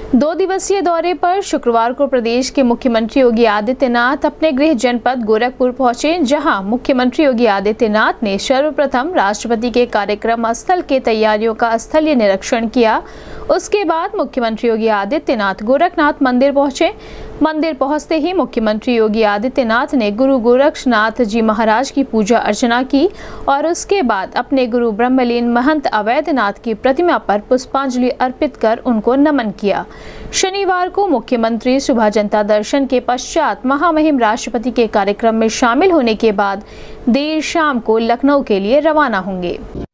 2 दिवसीय दौरे पर शुक्रवार को प्रदेश के मुख्यमंत्री योगी आदित्यनाथ अपने गृह जनपद गोरखपुर पहुंचे, जहां मुख्यमंत्री योगी आदित्यनाथ ने सर्वप्रथम राष्ट्रपति के कार्यक्रम स्थल के तैयारियों का स्थलीय निरीक्षण किया। उसके बाद मुख्यमंत्री योगी आदित्यनाथ गोरखनाथ मंदिर पहुंचे। मंदिर पहुंचते ही मुख्यमंत्री योगी आदित्यनाथ ने गुरु गोरक्षनाथ जी महाराज की पूजा अर्चना की और उसके बाद अपने गुरु ब्रह्मलीन महंत अवैधनाथ की प्रतिमा पर पुष्पांजलि अर्पित कर उनको नमन किया। शनिवार को मुख्यमंत्री सुबह जनता दर्शन के पश्चात महामहिम राष्ट्रपति के कार्यक्रम में शामिल होने के बाद देर शाम को लखनऊ के लिए रवाना होंगे।